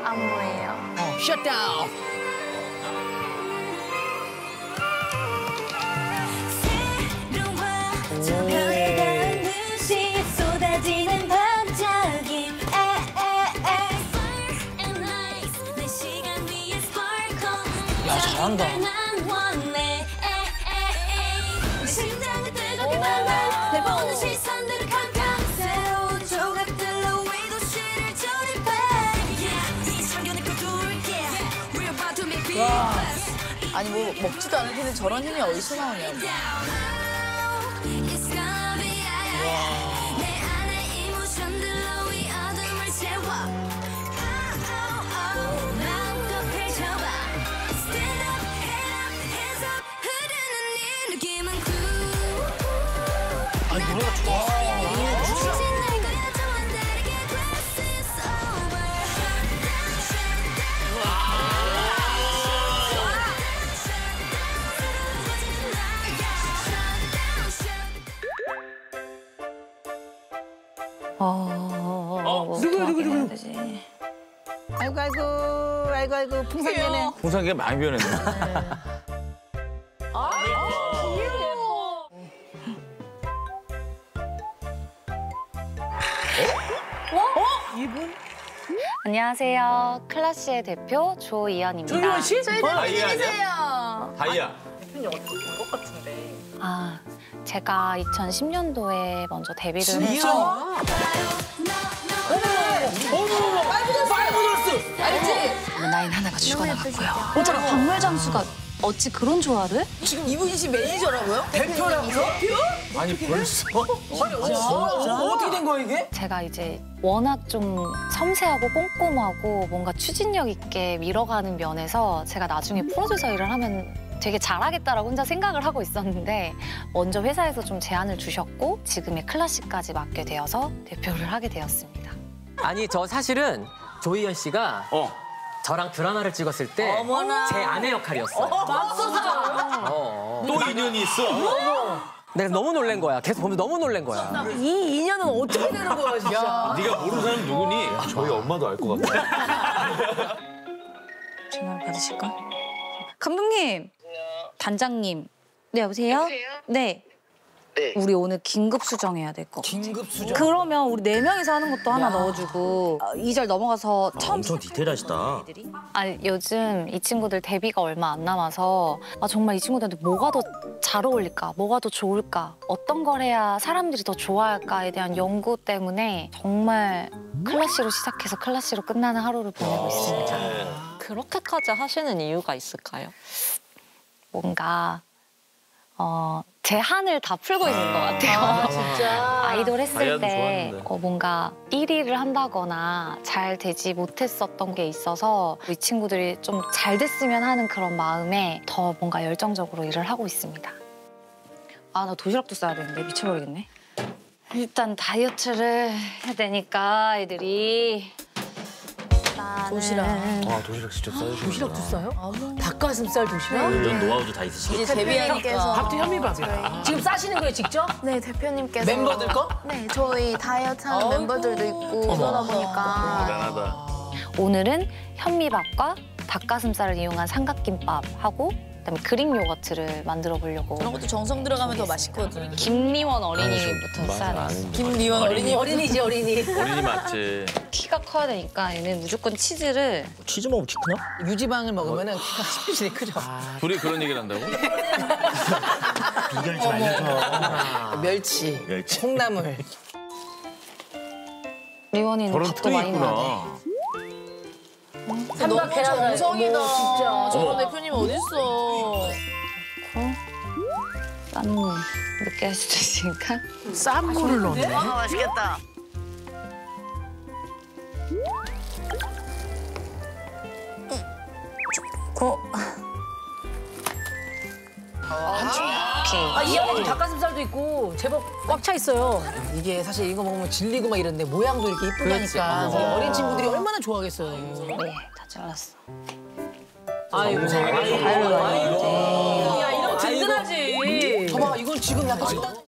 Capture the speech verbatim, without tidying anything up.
안무예요. 어, 셧다운. 쏟아지는 반짝임. 야, 잘한다. 심장을 뜨겁게 만나 내 보는 시선들을 캄캄 새로운 조각들로 이 도시를 조립해. 이 참견을 꺼둘게. We're about to make peace. 아니 뭐 먹지도 않을 텐데 저런 힘이 어디서 나오냐고. It's gonna be 내 안에 이모션들로 이 어둠을 채워. 마음껏 펼쳐봐. Stand up, head up, hands up. 흐르는 이 느낌은 cool. 아니, 노래가 좋아. 진짜 날 거야 좀 다르게 glass is over. 어, 누구, 누구, 누구? 아이고 아이고 아이고 아이고 풍선이네. 풍선이가 많이 변했네. 안녕하세요. 클라시의 대표 조이연입니다. 조이연 씨? 다이아 아니야? 다이아. 아, 제가 이천십 년도에 먼저 데뷔를 진짜? 해서 어머머머! 파이브걸스! 알지? 나인 하나가 죽어나갔고요. 어쩌다 박물 장수가 어찌 그런 조화를? 지금 이분이 씨 매니저라고요? 대표라고요? 아니 벌써? 아니, 어, 어떻게 된 거야, 이게? 제가 이제 워낙 좀 섬세하고 꼼꼼하고 뭔가 추진력 있게 밀어가는 면에서 제가 나중에 프로듀서 일을 하면 되게 잘하겠다라고 혼자 생각을 하고 있었는데 먼저 회사에서 좀 제안을 주셨고 지금의 클래식까지 맡게 되어서 대표를 하게 되었습니다. 아니 저 사실은 조이연 씨가 어. 저랑 드라마를 찍었을 때 제 어머나. 아내 역할이었어요. 맙소사. 어. 또 인연이 있어? 내가 너무 놀란 거야. 계속 보면서 너무 놀란 거야. 이 인연은 어떻게 되는 거야 진짜? 네가 모르는 사람 누구니? 저희 엄마도 알 것 같아. 전화를 받으실까? 감독님, 단장님. 네, 여보세요? 여보세요? 네. 네. 우리 오늘 긴급 수정해야 될 거. 긴급 수정. 그러면 우리 네 명이서 하는 것도 하나 넣어주고 이 절 넘어가서 처음 엄청 디테일하시다. 아니 요즘 이 친구들 데뷔가 얼마 안 남아서 아 정말 이 친구들한테 뭐가 더 잘 어울릴까? 뭐가 더 좋을까? 어떤 걸 해야 사람들이 더 좋아할까에 대한 연구 때문에 정말 클래시로 시작해서 클래시로 끝나는 하루를 보내고 있습니다. 그렇게까지 하시는 이유가 있을까요? 뭔가 어, 제 한을 다 풀고 있는 것 같아요. 진짜. 아이돌 했을 다이아도 때 좋았는데. 어, 뭔가 일 위를 한다거나 잘 되지 못했었던 게 있어서 이 친구들이 좀 잘 됐으면 하는 그런 마음에 더 뭔가 열정적으로 일을 하고 있습니다. 아, 나 도시락도 싸야 되는데 미쳐버리겠네. 일단 다이어트를 해야 되니까 애들이 도시락. 아 도시락 직접 싸주시는 도시락도 싸요? 닭가슴살 도시락? 이런 노하우도 다 있으시겠지. 이제 데뷔하니까. 밥도 현미밥이야. 지금 싸시는 거예요, 직접? 네, 대표님께서. 멤버들 거? 네, 저희 다이어트 하는 아이고. 멤버들도 있고 그러다 보니까. 대단하다. 오늘은 현미밥과 닭가슴살을 이용한 삼각김밥하고 그다음에 그릭 요거트를 만들어 보려고. 그런 것도 정성 들어가면 더 맛있거든. 김리원 어린이부터 써야 돼. 김리원 어린이. 어린이지, 어린이. 어린이 맞지. 키가 커야 되니까 얘는 무조건 치즈를 치즈 먹으면 키 크나? 유지방을 먹으면은 키가 스피신이 크죠. 둘이 그런 얘기를 한다고? 비결 좀 알려줘. 멸치, 멸치. 콩나물. 리원이는 저런 밥도 틀이 많이 넣어야 돼. 있구나. 너무 정성이다. 진짜. 저런 대표님 어딨어. 짠 늦게 할 수도 있으니까. 쌈 물을 넣네. 아 맛있겠다. 고. 아, 이 안에 닭가슴살도 있고 제법 꽉 차 있어요. 이게 사실 이거 먹으면 질리고 막 이런데 모양도 이렇게 이쁘다니까. 그렇지. 어린 친구들이 얼마나 좋아하겠어요. 네, 다 잘랐어. 아이고, 아이고, 아이고. 야, 이러면 든든하지. 봐봐, 이건 지금 약간 식단...